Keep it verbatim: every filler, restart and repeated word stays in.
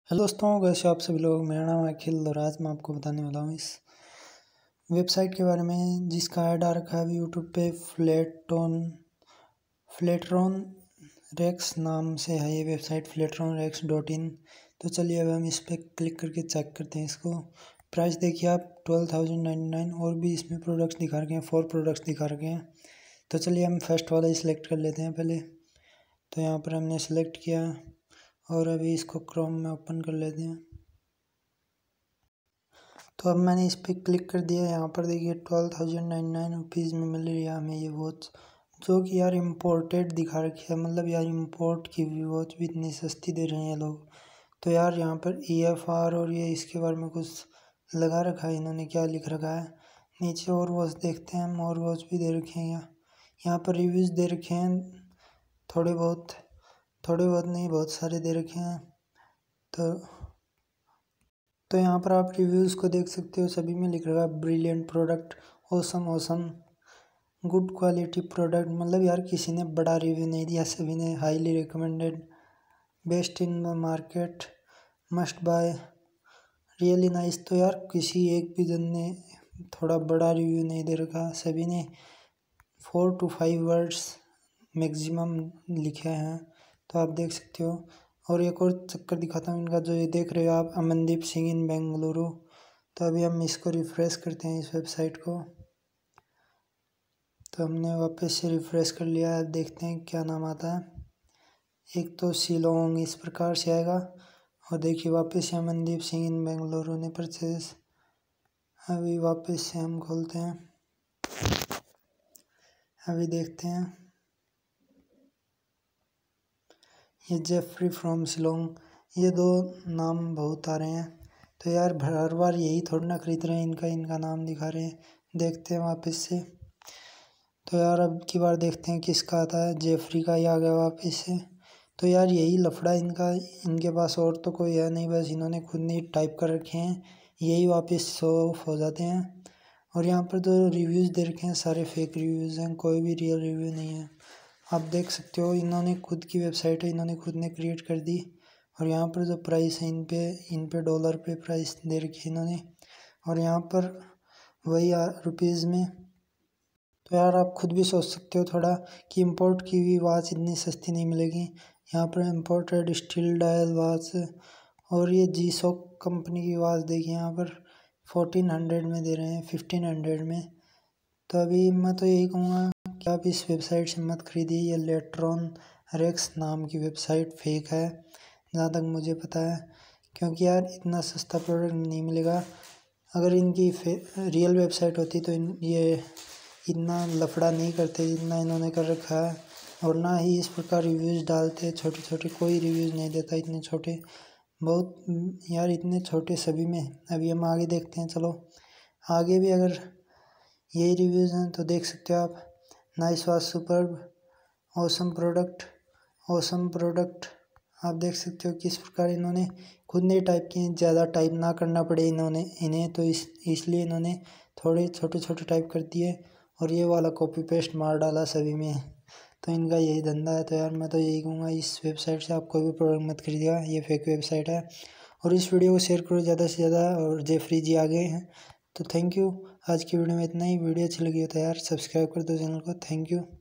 Hello दोस्तों, कैसे आप सभी लोग। मेरा नाम है अखिल और आज मैं आपको बताने वाला हूँ इस वेबसाइट के बारे में जिसका ऐड आ रखा है अभी यूट्यूब पे। फ्लेटोन फ्लेटरॉन रेक्स नाम से है ये website, Flatron Rex dot in. तो चलिए अब हम इस पर क्लिक करके चेक करते हैं इसको। प्राइस देखिए आप, ट्वेल्व थाउजेंड नाइन्टी नाइन। और भी इसमें प्रोडक्ट्स दिखा रखे हैं, फोर प्रोडक्ट्स दिखा रखे हैं। तो चलिए हम फर्स्ट वाला ही सिलेक्ट कर लेते हैं पहले। तो यहाँ पर हमने सेलेक्ट किया और अभी इसको क्रोम में ओपन कर लेते हैं। तो अब मैंने इस पर क्लिक कर दिया। यहाँ पर देखिए twelve thousand ninety nine rupees में मिल रही है हमें ये वॉच, जो कि यार इम्पोर्टेड दिखा रखी है। मतलब यार इम्पोर्ट की भी वॉच भी इतनी सस्ती दे रहे हैं लोग। तो यार यहाँ पर ई एफ आर और ये इसके बारे में कुछ लगा रखा है इन्होंने, क्या लिख रखा है नीचे। और वॉच देखते हैं हम, और वॉच भी दे रखे हैं यहाँ यहाँ पर रिव्यूज़ दे रखे हैं थोड़े बहुत थोड़े बहुत नहीं, बहुत सारे दे रखे हैं। तो तो यहाँ पर आप रिव्यूज़ को देख सकते हो, सभी में लिख रहा है brilliant product, awesome awesome, good quality product. मतलब यार किसी ने बड़ा रिव्यू नहीं दिया, सभी ने highly recommended, best in the market, must buy, really nice. तो यार किसी एक भी जन ने थोड़ा बड़ा रिव्यू नहीं दे रखा, सभी ने four to five words maximum लिखे हैं। तो आप देख सकते हो। और एक और चक्कर दिखाता हूँ इनका, जो ये देख रहे हो आप, अमनदीप सिंह इन बेंगलुरु। तो अभी हम इसको रिफ़्रेश करते हैं इस वेबसाइट को। तो हमने वापस से रिफ़्रेश कर लिया है, देखते हैं क्या नाम आता है। एक तो शिलोंग इस प्रकार से आएगा। और देखिए वापस से अमनदीप सिंह इन बेंगलुरु ने परचेज। अभी वापस से हम खोलते हैं, अभी देखते हैं। ये जेफरी फ्रॉम शिलोंग, ये दो नाम बहुत आ रहे हैं। तो यार हर बार यही थोड़ा ना खरीद रहे हैं, इनका इनका नाम दिखा रहे हैं। देखते हैं वापस से। तो यार अब की बार देखते हैं किसका आता है। जेफरी का ही आ गया वापस से। तो यार यही लफड़ा इनका, इनके पास और तो कोई है नहीं, बस इन्होंने खुद नहीं टाइप कर रखे हैं, यही वापस शो ऑफ हो जाते हैं। और यहाँ पर जो रिव्यूज़ दे रखे हैं सारे फेक रिव्यूज़ हैं, कोई भी रियल रिव्यू नहीं है। आप देख सकते हो, इन्होंने खुद की वेबसाइट है, इन्होंने खुद ने क्रिएट कर दी। और यहाँ पर जो प्राइस है इन पे इन पे डॉलर पे प्राइस दे रखी है इन्होंने। और यहाँ पर वही रुपीज़ में। तो यार आप खुद भी सोच सकते हो थोड़ा कि इंपोर्ट की हुई वॉच इतनी सस्ती नहीं मिलेगी। यहाँ पर इम्पोर्टेड स्टील डायल वॉच, और ये जी शॉक कंपनी की वॉच देखिए यहाँ पर फोर्टीन हंड्रेड में दे रहे हैं, फिफ्टीन हंड्रेड में। तो अभी मैं तो यही कहूँगा कि आप इस वेबसाइट से मत खरीदिए। ये लेट्रॉन रेक्स नाम की वेबसाइट फेक है जहाँ तक मुझे पता है, क्योंकि यार इतना सस्ता प्रोडक्ट नहीं मिलेगा। अगर इनकी रियल वेबसाइट होती तो इन ये इतना लफड़ा नहीं करते जितना इन्होंने कर रखा है। और ना ही इस प्रकार रिव्यूज़ डालते, छोटे छोटे कोई रिव्यूज़ नहीं देता इतने छोटे, बहुत यार इतने छोटे सभी में। अभी हम आगे देखते हैं, चलो आगे भी अगर यही रिव्यूज़ हैं तो देख सकते हो आप। Nice watch, superb, awesome product, awesome product. आप देख सकते हो किस प्रकार इन्होंने खुद ने टाइप किए, ज़्यादा टाइप ना करना पड़े इन्होंने इन्हें, तो इस इसलिए इन्होंने थोड़े छोटे छोटे टाइप कर दिए और ये वाला कॉपी पेस्ट मार डाला सभी में। तो इनका यही धंधा है। तो यार मैं तो यही कहूँगा, इस वेबसाइट से आप कोई भी प्रोडक्ट मत खरीदिएगा, ये फेक वेबसाइट है। और इस वीडियो को शेयर करो ज़्यादा से ज़्यादा। और जेफरी जी आ गए हैं। तो थैंक यू, आज की वीडियो में इतना ही। वीडियो अच्छी लगी हो तो यार सब्सक्राइब कर दो चैनल को। Thank you.